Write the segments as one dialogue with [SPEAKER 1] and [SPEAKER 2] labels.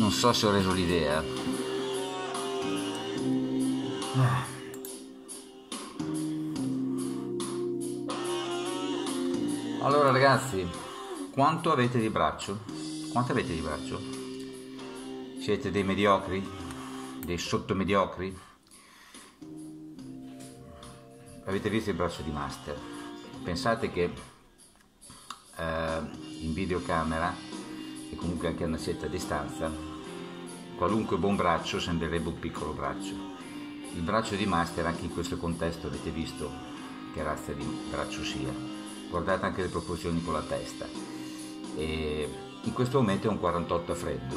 [SPEAKER 1] Non so se ho reso l'idea. Allora ragazzi, quanto avete di braccio? Quanto avete di braccio? Siete dei mediocri? Dei sottomediocri? Avete visto il braccio di Master? Pensate che in videocamera e comunque anche a una certa distanza qualunque buon braccio sembrerebbe un piccolo braccio. Il braccio di Master anche in questo contesto avete visto che razza di braccio sia. Guardate anche le proporzioni con la testa. E in questo momento è un 48 a freddo,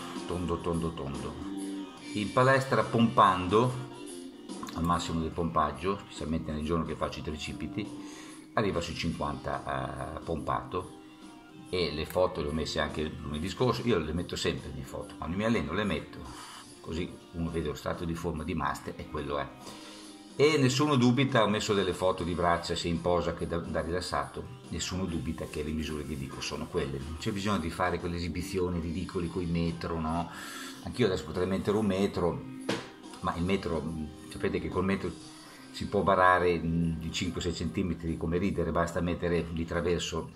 [SPEAKER 1] tondo. In palestra pompando al massimo del pompaggio, specialmente nel giorno che faccio i tricipiti, arriva sui 50 pompato. E le foto le ho messe anche lunedì scorso, io le metto sempre le foto, quando mi alleno le metto, così uno vede lo stato di forma di Master e quello è. E nessuno dubita, ho messo delle foto di braccia sia in posa che da rilassato, nessuno dubita che le misure che dico sono quelle, non c'è bisogno di fare quelle esibizioni ridicole coi metro, no? Anch'io adesso potrei mettere un metro, ma il metro, sapete che col metro si può barare di 5-6 cm come ridere, basta mettere di traverso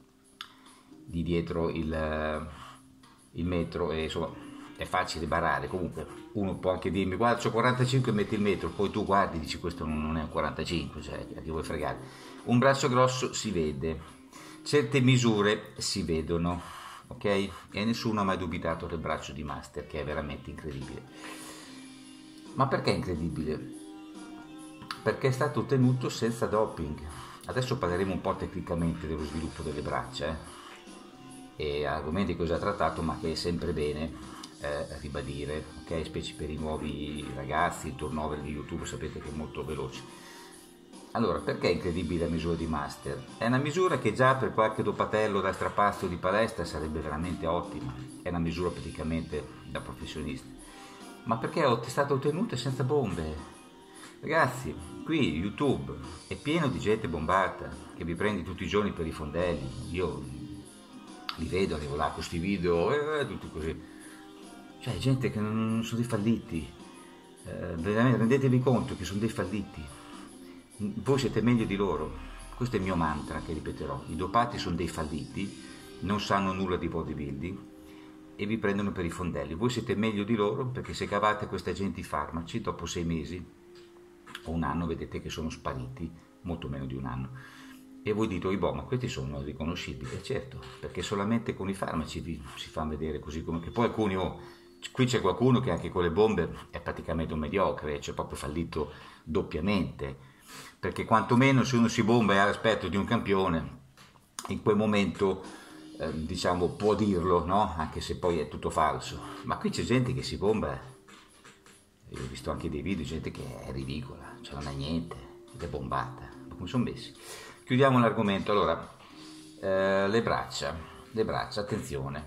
[SPEAKER 1] di dietro il metro e insomma è facile barare. Comunque uno può anche dirmi guarda c'ho 45 metti il metro, poi tu guardi e dici questo non è un 45, cioè a chi vuoi fregare. Un braccio grosso si vede, certe misure si vedono, ok? E nessuno ha mai dubitato del braccio di Master, che è veramente incredibile. Ma perché è incredibile? Perché è stato ottenuto senza doping. Adesso parleremo un po' tecnicamente dello sviluppo delle braccia, e argomenti che ho già trattato ma che è sempre bene ribadire, ok? Specie per i nuovi ragazzi, il turnover di YouTube sapete che è molto veloce. Allora, perché è incredibile la misura di Master? È una misura che già per qualche dopatello da strapazzo di palestra sarebbe veramente ottima, è una misura praticamente da professionisti, ma perché è stata ottenuta senza bombe. Ragazzi, qui YouTube è pieno di gente bombata che vi prende tutti i giorni per i fondelli, io li vedo, arrivo là con questi video, tutti così. Cioè, gente che non sono dei falliti. Veramente rendetevi conto che sono dei falliti. Voi siete meglio di loro. Questo è il mio mantra che ripeterò. I dopati sono dei falliti, non sanno nulla di bodybuilding e vi prendono per i fondelli. Voi siete meglio di loro perché se cavate questa gente i farmaci, dopo 6 mesi o un anno vedete che sono spariti, molto meno di un anno. E voi dite, boh, ma questi sono riconoscibili, certo, perché solamente con i farmaci si fanno vedere così come che poi alcuni, qui c'è qualcuno che anche con le bombe è praticamente un mediocre, cioè proprio fallito doppiamente, perché quantomeno se uno si bomba e ha l'aspetto di un campione, in quel momento diciamo può dirlo, no? Anche se poi è tutto falso, ma qui c'è gente che si bomba, io ho visto anche dei video, gente che è ridicola, cioè non ha niente, ed è bombata, ma come sono messi? Chiudiamo l'argomento. Allora, le braccia, attenzione,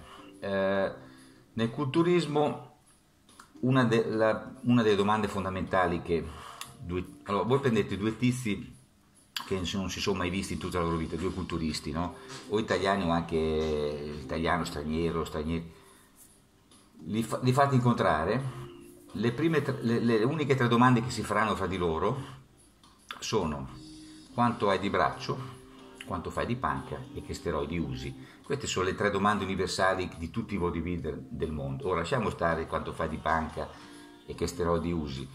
[SPEAKER 1] nel culturismo una delle domande fondamentali che allora, voi prendete due tizi che non si sono mai visti in tutta la loro vita, due culturisti, no? O italiani o anche italiano, straniero, li fate incontrare, le uniche 3 domande che si faranno fra di loro sono: quanto hai di braccio, quanto fai di panca e che steroidi usi? Queste sono le 3 domande universali di tutti i bodybuilder del mondo. Ora lasciamo stare quanto fai di panca e che steroidi usi.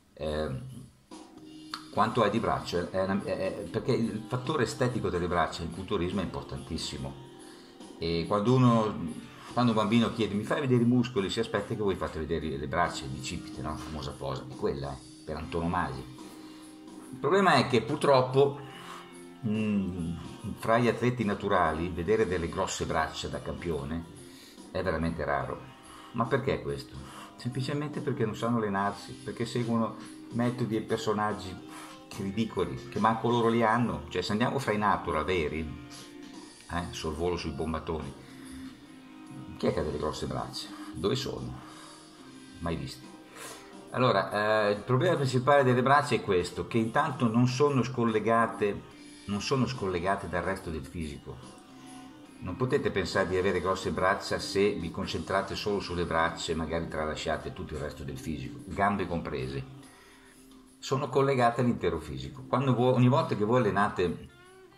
[SPEAKER 1] Quanto hai di braccio? Perché il fattore estetico delle braccia in culturismo è importantissimo. E quando un bambino chiede mi fai vedere i muscoli, si aspetta che voi fate vedere le braccia, il bicipite, no? La famosa posa, è quella, per antonomasia. Il problema è che purtroppo fra gli atleti naturali vedere delle grosse braccia da campione è veramente raro. Ma perché questo? Semplicemente perché non sanno allenarsi, perché seguono metodi e personaggi ridicoli, che manco loro li hanno. Cioè se andiamo fra i natural veri, sorvolo sui bombatoni, chi è che ha delle grosse braccia? Dove sono? Mai visti. Allora, il problema principale delle braccia è questo, che intanto non sono scollegate dal resto del fisico. Non potete pensare di avere grosse braccia se vi concentrate solo sulle braccia e magari tralasciate tutto il resto del fisico, gambe comprese. Sono collegate all'intero fisico. Ogni volta che voi allenate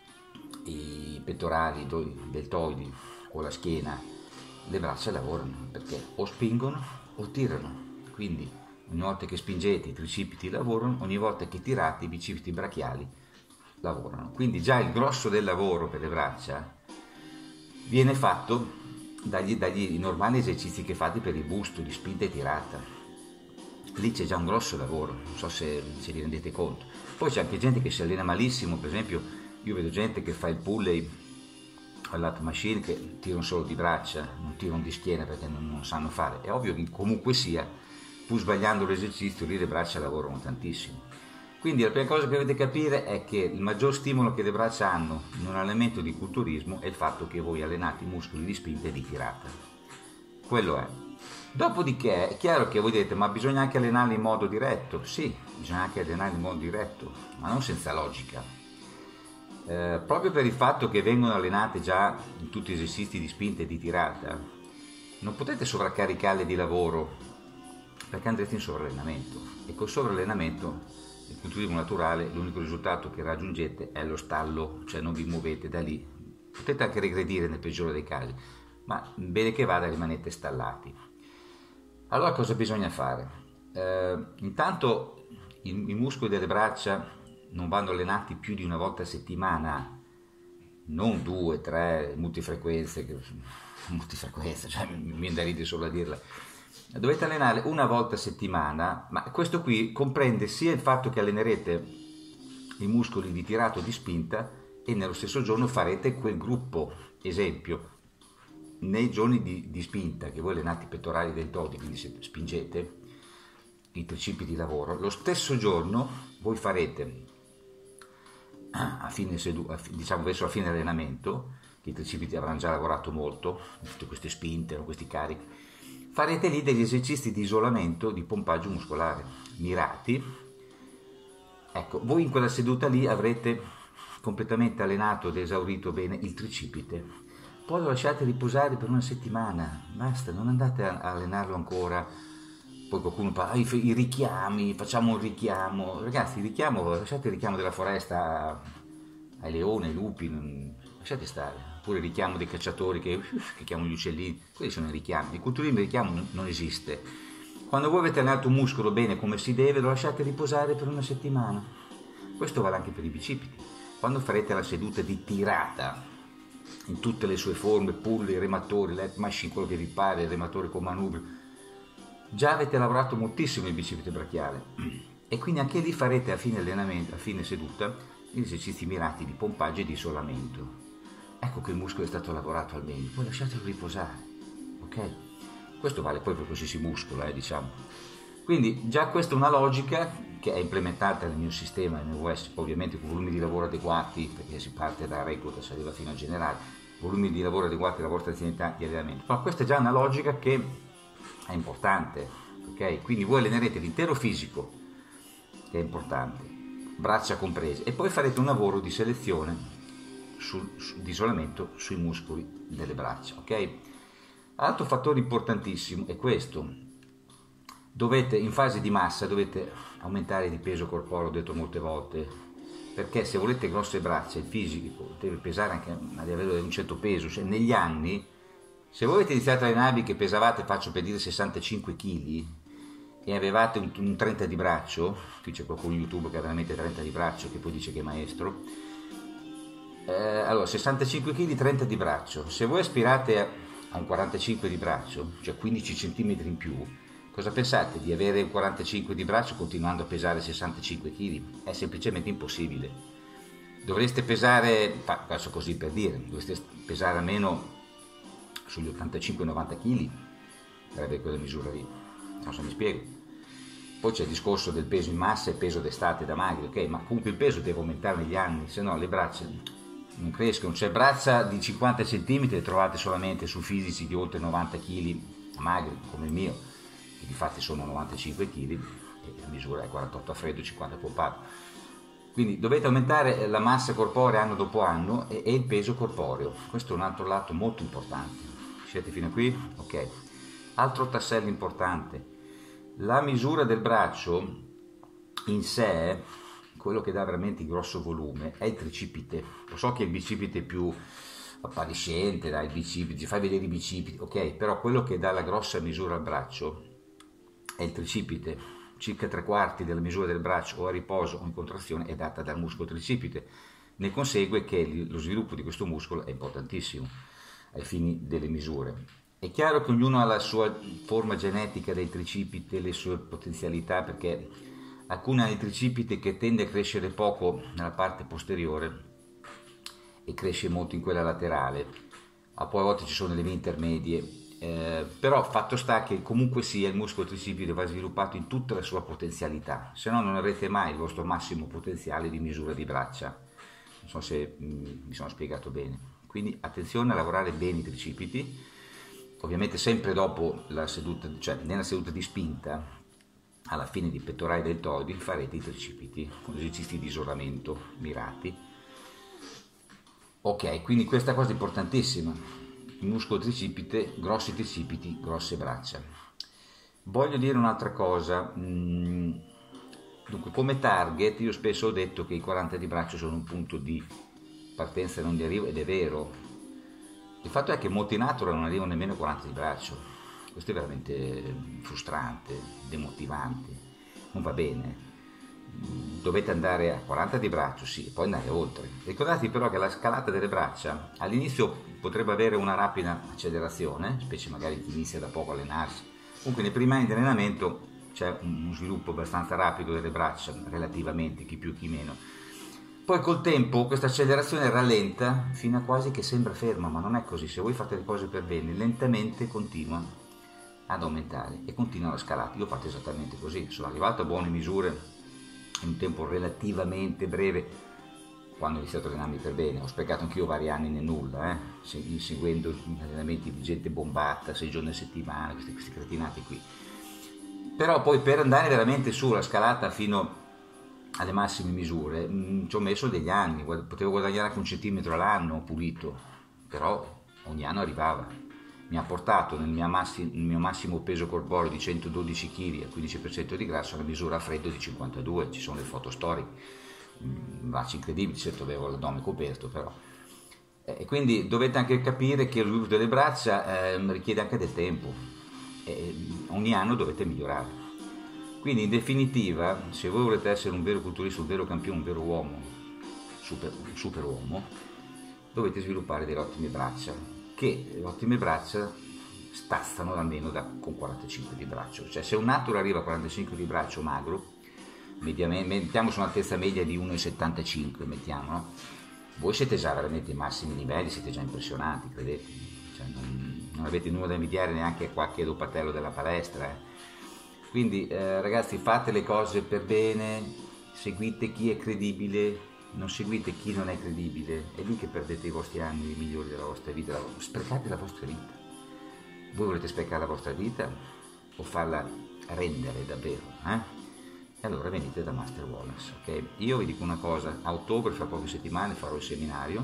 [SPEAKER 1] i pettorali, i deltoidi o la schiena, le braccia lavorano perché o spingono o tirano. Quindi ogni volta che spingete i tricipiti lavorano, ogni volta che tirate i bicipiti brachiali lavorano. Quindi già il grosso del lavoro per le braccia viene fatto dagli normali esercizi che fate per il busto di spinta e tirata. Lì c'è già un grosso lavoro, non so se vi rendete conto. Poi c'è anche gente che si allena malissimo, per esempio io vedo gente che fa il pulley all'at machine che tirano solo di braccia, non tirano di schiena perché non sanno fare. È ovvio che comunque sia, pur sbagliando l'esercizio, lì le braccia lavorano tantissimo. Quindi la prima cosa che dovete capire è che il maggior stimolo che le braccia hanno in un allenamento di culturismo è il fatto che voi allenate i muscoli di spinta e di tirata. Quello è. Dopodiché è chiaro che voi dite, ma bisogna anche allenarli in modo diretto. Sì, bisogna anche allenarli in modo diretto, ma non senza logica. Proprio per il fatto che vengono allenate già in tutti gli esercizi di spinta e di tirata, non potete sovraccaricarle di lavoro perché andrete in sovrallenamento, e col sovrallenamento il culturismo naturale l'unico risultato che raggiungete è lo stallo, cioè non vi muovete da lì. Potete anche regredire nel peggiore dei casi, ma bene che vada rimanete stallati. Allora cosa bisogna fare? Intanto i muscoli delle braccia non vanno allenati più di una volta a settimana, non 2, 3 multifrequenze, cioè mi viene da ridere solo a dirla. Dovete allenare una volta a settimana, ma questo qui comprende sia il fatto che allenerete i muscoli di tirato e di spinta e nello stesso giorno farete quel gruppo. Esempio, nei giorni di spinta che voi allenate i pettorali deltoidi, quindi se spingete i tricipiti di lavoro, lo stesso giorno voi farete diciamo verso la fine dell'allenamento, che i tricipiti avranno già lavorato molto, tutte queste spinte, questi carichi, farete lì degli esercizi di isolamento, di pompaggio muscolare mirati. Ecco, voi in quella seduta lì avrete completamente allenato ed esaurito bene il tricipite, poi lo lasciate riposare per una settimana, basta, non andate a allenarlo ancora. Poi qualcuno parla, i richiami, facciamo un richiamo. Ragazzi, lasciate il richiamo della foresta ai leoni, ai lupi, lasciate stare. Oppure il richiamo dei cacciatori che chiamano gli uccellini, quelli sono i richiami. Il culturismo di richiamo non esiste. Quando voi avete allenato un muscolo bene come si deve, lo lasciate riposare per una settimana. Questo vale anche per i bicipiti. Quando farete la seduta di tirata, in tutte le sue forme, pulley, rematori, lat machine, quello che vi pare, il rematore con manubrio, già avete lavorato moltissimo il bicipite brachiale e quindi anche lì farete a fine allenamento, a fine seduta, gli esercizi mirati di pompaggio e di isolamento. Ecco che il muscolo è stato lavorato al meglio, poi lasciatelo riposare, ok? Questo vale poi per qualsiasi muscolo, diciamo. Quindi già questa è una logica che è implementata nel mio sistema NWS, ovviamente con volumi di lavoro adeguati, perché si parte da recluta, si arriva fino al generale, volumi di lavoro adeguati alla vostra attività di allenamento. Ma questa è già una logica che è importante, ok? Quindi voi allenerete l'intero fisico, che è importante, braccia comprese, e poi farete un lavoro di selezione di isolamento sui muscoli delle braccia, ok? Altro fattore importantissimo è questo: in fase di massa dovete aumentare di peso corporeo, ho detto molte volte, perché se volete grosse braccia il fisico deve pesare anche a livello di un certo peso, cioè negli anni. Se voi avete iniziato a allenarvi che pesavate, faccio per dire 65 kg e avevate un 30 di braccio, qui c'è qualcuno in YouTube che ha veramente 30 di braccio che poi dice che è maestro, allora 65 kg, 30 di braccio, se voi aspirate a un 45 di braccio, cioè 15 cm in più, cosa pensate di avere un 45 di braccio continuando a pesare 65 kg? È semplicemente impossibile. Dovreste pesare, faccio così per dire, dovreste pesare almeno sugli 85-90 kg per avere quella misura lì, non so, mi spiego. Poi c'è il discorso del peso in massa e peso d'estate da magri, ok, ma comunque il peso deve aumentare negli anni, se no le braccia non crescono. Cioè braccia di 50 cm le trovate solamente su fisici di oltre 90 kg magri come il mio, che di fatti sono 95 kg e la misura è 48 a freddo, 50 pompato. Quindi dovete aumentare la massa corporea anno dopo anno e il peso corporeo. Questo è un altro lato molto importante. Siete fino a qui? Ok. Altro tassello importante. La misura del braccio in sé, quello che dà veramente grosso volume, è il tricipite. Lo so che il bicipite è più appariscente, dai, il bicipite, fai vedere i bicipiti, ok, però quello che dà la grossa misura al braccio è il tricipite. Circa 3/4 della misura del braccio o a riposo o in contrazione è data dal muscolo tricipite. Ne consegue che lo sviluppo di questo muscolo è importantissimo ai fini delle misure. È chiaro che ognuno ha la sua forma genetica del tricipite, le sue potenzialità, perché alcune hanno il tricipite che tende a crescere poco nella parte posteriore e cresce molto in quella laterale, poi a volte ci sono delle vie intermedie, però fatto sta che comunque sia il muscolo tricipite va sviluppato in tutta la sua potenzialità, se no non avrete mai il vostro massimo potenziale di misura di braccia. Non so se mi sono spiegato bene. Quindi attenzione a lavorare bene i tricipiti, ovviamente sempre dopo la seduta, cioè nella seduta di spinta, alla fine di pettorali deltoidi farete i tricipiti con esercizi di isolamento mirati. Ok, quindi questa cosa è importantissima. Il muscolo tricipite, grossi tricipiti, grosse braccia. Voglio dire un'altra cosa. Dunque, come target, io spesso ho detto che i 40 di braccio sono un punto di partenza e non di arrivo, ed è vero. Il fatto è che molti natural non arrivano nemmeno a 40 di braccio. Questo è veramente frustrante, demotivante, non va bene. Dovete andare a 40 di braccio, sì, e poi andare oltre. Ricordatevi però che la scalata delle braccia all'inizio potrebbe avere una rapida accelerazione, specie magari chi inizia da poco a allenarsi. Comunque nei primi anni di allenamento c'è un sviluppo abbastanza rapido delle braccia, relativamente, chi più chi meno. Poi col tempo questa accelerazione rallenta fino a quasi che sembra ferma, ma non è così. Se voi fate le cose per bene, lentamente continua ad aumentare e continua la scalata. Io ho fatto esattamente così, sono arrivato a buone misure in un tempo relativamente breve quando ho iniziato a allenarmi per bene. Ho sprecato anch'io vari anni nel nulla, seguendo allenamenti di gente bombata 6 giorni a settimana, questi cretinati qui. Però poi per andare veramente su la scalata fino alle massime misure ci ho messo degli anni, potevo guadagnare anche 1 centimetro all'anno pulito, però ogni anno arrivava. Mi ha portato nel mio massimo peso corporeo di 112 kg al 15% di grasso alla misura a freddo di 52, ci sono le foto storiche, braccia incredibili, certo avevo l'addome coperto però. E quindi dovete anche capire che lo sviluppo delle braccia richiede anche del tempo, ogni anno dovete migliorare. Quindi in definitiva, se voi volete essere un vero culturista, un vero campione, un vero uomo, un super uomo, dovete sviluppare delle ottime braccia, che le ottime braccia stazano almeno con 45 di braccio. Cioè se un natural arriva a 45 di braccio magro, mettiamo su un'altezza media di 1,75, mettiamo, no? Voi siete già veramente ai massimi livelli, siete già impressionanti, credetemi. Cioè, non avete nulla da invidiare neanche a qualche dopatello della palestra, Quindi ragazzi, fate le cose per bene, seguite chi è credibile, non seguite chi non è credibile, è lì che perdete i vostri anni migliori della vostra vita, sprecate la vostra vita. Voi volete sprecare la vostra vita o farla rendere davvero? E allora venite da Master Wellness, ok? Io vi dico una cosa, a ottobre, fra poche settimane, farò il seminario,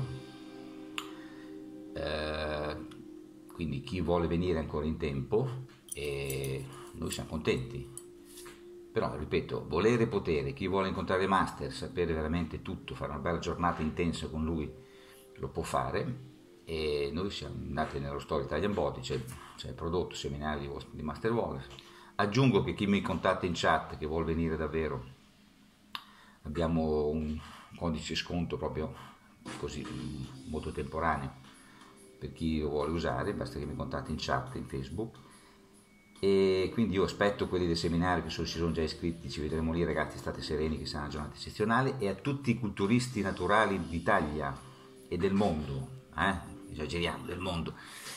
[SPEAKER 1] quindi chi vuole venire ancora in tempo, e noi siamo contenti. Però ripeto, volere e potere, chi vuole incontrare Master, sapere veramente tutto, fare una bella giornata intensa con lui, lo può fare. E noi siamo andati nello store Italian Body, c'è il prodotto seminario di Master Wellness. Aggiungo che chi mi contatta in chat che vuole venire davvero, abbiamo un codice sconto proprio così molto temporaneo per chi lo vuole usare, basta che mi contatti in chat in Facebook. E quindi io aspetto quelli del seminario che si sono già iscritti, ci vedremo lì ragazzi, state sereni che sarà una giornata eccezionale. E a tutti i culturisti naturali d'Italia e del mondo, esageriamo, del mondo,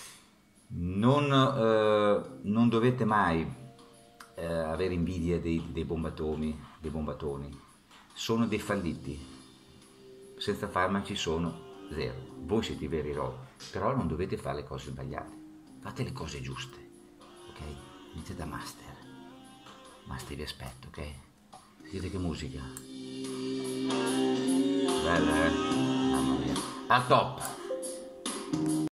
[SPEAKER 1] non dovete mai avere invidia dei bombatoni, sono dei falliti, senza farmaci sono zero, voi siete i veri eroi, però non dovete fare le cose sbagliate, fate le cose giuste, ok? Inizia da Master vi aspetto, ok? Sentite che musica. Bella, mamma mia. Al top.